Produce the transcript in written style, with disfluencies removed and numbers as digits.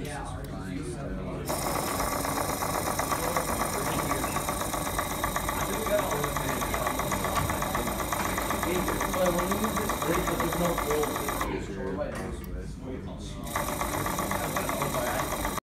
Well, when you use this great, but there's no gold.